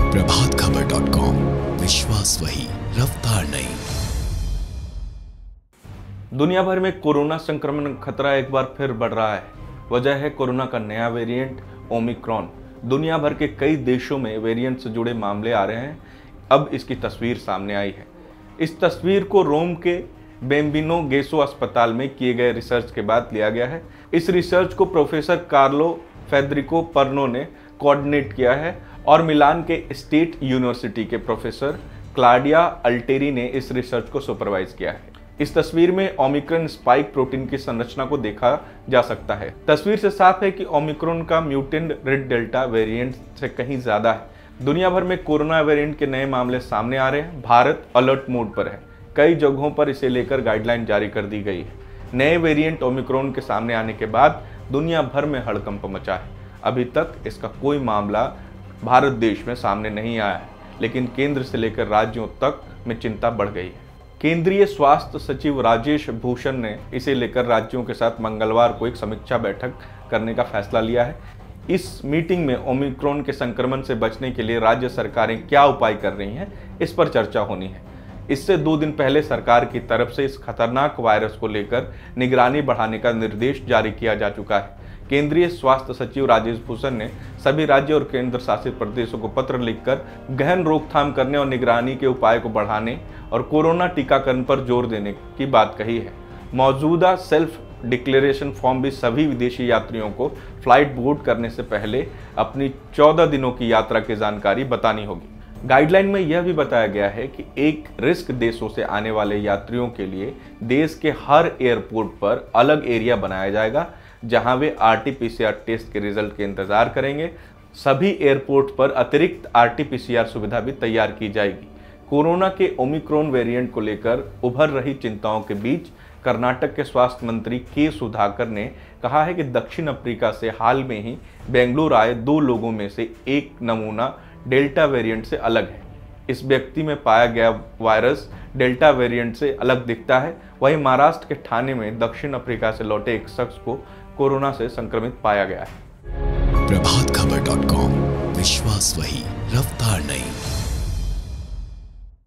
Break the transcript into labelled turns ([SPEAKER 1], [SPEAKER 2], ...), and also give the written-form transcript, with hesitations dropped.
[SPEAKER 1] प्रभातखबर.com, विश्वास वही, रफ्तार नहीं।
[SPEAKER 2] दुनिया भर में कोरोना संक्रमण खतरा एक बार फिर बढ़ रहा है। वजह है कोरोना का नया वेरिएंट ओमिक्रॉन। दुनिया भर के कई देशों में वेरिएंट से जुड़े मामले आ रहे हैं। अब इसकी तस्वीर सामने आई है। इस तस्वीर को रोम के बेम्बिनो गेसो अस्पताल में किए गए रिसर्च के बाद लिया गया है। इस रिसर्च को प्रोफेसर कार्लो फेदरिको पर्नो ने कोऑर्डिनेट किया है और मिलान के स्टेट यूनिवर्सिटी के प्रोफेसर क्लाउडिया अल्टेरी ने इस रिसर्च को सुपरवाइज किया है। इस तस्वीर में ओमिक्रॉन स्पाइक प्रोटीन की संरचना को देखा जा सकता है। तस्वीर से साफ है कि ओमिक्रॉन का म्यूटेंट रेड डेल्टा वेरिएंट से कहीं ज्यादा है। दुनिया भर में कोरोना वेरिएंट के नए मामले सामने आ रहे हैं। भारत अलर्ट मोड पर है। कई जगहों पर इसे लेकर गाइडलाइन जारी कर दी गई है। नए वेरिएंट ओमिक्रॉन के सामने आने के बाद दुनिया भर में हड़कंप मचा है। अभी तक इसका कोई मामला भारत देश में सामने नहीं आया है, लेकिन केंद्र से लेकर राज्यों तक में चिंता बढ़ गई है। केंद्रीय स्वास्थ्य सचिव राजेश भूषण ने इसे लेकर राज्यों के साथ मंगलवार को एक समीक्षा बैठक करने का फैसला लिया है। इस मीटिंग में ओमिक्रॉन के संक्रमण से बचने के लिए राज्य सरकारें क्या उपाय कर रही हैं, इस पर चर्चा होनी है। इससे 2 दिन पहले सरकार की तरफ से इस खतरनाक वायरस को लेकर निगरानी बढ़ाने का निर्देश जारी किया जा चुका है। केंद्रीय स्वास्थ्य सचिव राजेश भूषण ने सभी राज्य और केंद्र शासित प्रदेशों को पत्र लिखकर गहन रोकथाम करने और निगरानी के उपाय को बढ़ाने और कोरोना टीकाकरण पर जोर देने की बात कही है। मौजूदा सेल्फ डिक्लेरेशन फॉर्म भी सभी विदेशी यात्रियों को फ्लाइट बोर्ड करने से पहले अपनी 14 दिनों की यात्रा की जानकारी बतानी होगी। गाइडलाइन में यह भी बताया गया है कि एक रिस्क देशों से आने वाले यात्रियों के लिए देश के हर एयरपोर्ट पर अलग एरिया बनाया जाएगा, जहां वे RT-PCR टेस्ट के रिजल्ट के इंतजार करेंगे। सभी एयरपोर्ट पर अतिरिक्त RT-PCR सुविधा भी तैयार की जाएगी। कोरोना के ओमिक्रॉन वेरिएंट को लेकर उभर रही चिंताओं के बीच कर्नाटक के स्वास्थ्य मंत्री के सुधाकर ने कहा है कि दक्षिण अफ्रीका से हाल में ही बेंगलुरु आए 2 लोगों में से एक नमूना डेल्टा वेरिएंट से अलग है। इस व्यक्ति में पाया गया वायरस डेल्टा वेरिएंट से अलग दिखता है। वहीं महाराष्ट्र के ठाणे में दक्षिण अफ्रीका से लौटे एक शख्स को कोरोना से संक्रमित पाया गया है।
[SPEAKER 1] प्रभातखबर.com, विश्वास वही, रफ्तार नहीं।